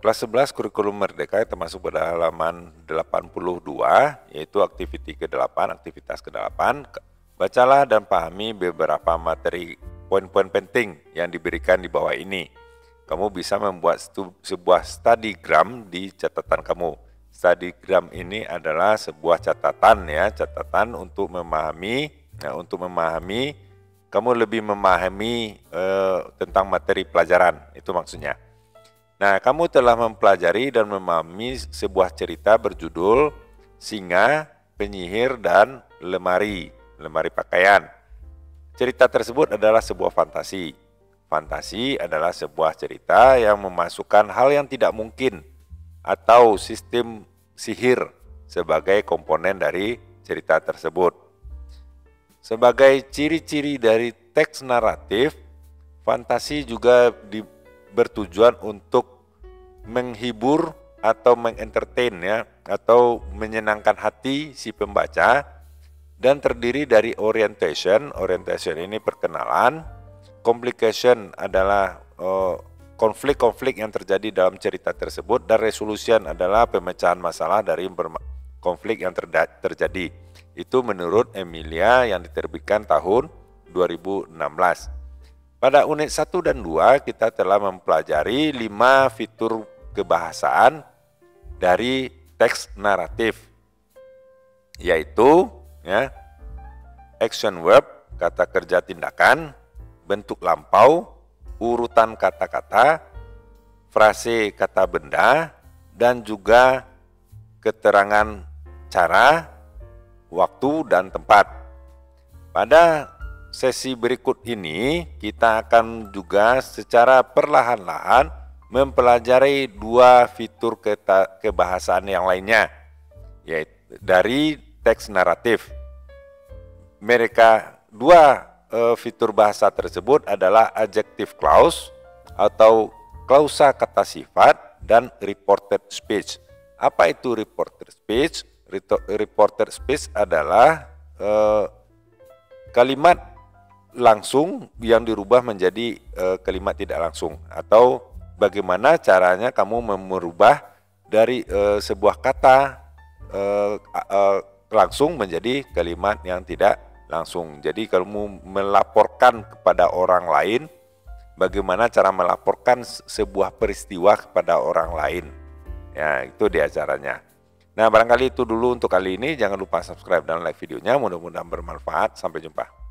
Kelas 11 kurikulum Merdeka termasuk pada halaman 82, yaitu aktiviti ke-8, aktivitas ke-8. Bacalah dan pahami beberapa materi poin-poin penting yang diberikan di bawah ini. Kamu bisa membuat sebuah studygram di catatan kamu. Studygram ini adalah sebuah catatan ya, catatan untuk memahami, kamu lebih memahami tentang materi pelajaran, itu maksudnya. Nah, kamu telah mempelajari dan memahami sebuah cerita berjudul Singa, Penyihir, dan Lemari Pakaian. Cerita tersebut adalah sebuah fantasi. Fantasi adalah sebuah cerita yang memasukkan hal yang tidak mungkin atau sistem sihir sebagai komponen dari cerita tersebut. Sebagai ciri-ciri dari teks naratif, fantasi juga bertujuan untuk menghibur atau mengentertain ya, atau menyenangkan hati si pembaca, dan terdiri dari orientation. Orientation ini perkenalan, complication adalah konflik-konflik yang terjadi dalam cerita tersebut, dan resolution adalah pemecahan masalah dari konflik yang terjadi. Itu menurut Emilia yang diterbitkan tahun 2016. Pada unit 1 dan 2 kita telah mempelajari 5 fitur kebahasaan dari teks naratif, yaitu ya, action verb, kata kerja tindakan, bentuk lampau, urutan kata-kata, frase kata benda, dan juga keterangan cara, waktu, dan tempat. Pada sesi berikut ini kita akan juga secara perlahan-lahan mempelajari 2 fitur kebahasaan yang lainnya, yaitu dari teks naratif. Mereka 2 fitur bahasa tersebut adalah adjective clause atau klausa kata sifat dan reported speech. Apa itu reported speech? Reported speech adalah kalimat langsung yang dirubah menjadi kalimat tidak langsung, atau bagaimana caranya kamu merubah dari sebuah kata langsung menjadi kalimat yang tidak langsung. Jadi kamu melaporkan kepada orang lain, bagaimana cara melaporkan sebuah peristiwa kepada orang lain. Ya, itu dia caranya. Nah, barangkali itu dulu untuk kali ini. Jangan lupa subscribe dan like videonya. Mudah-mudahan bermanfaat. Sampai jumpa.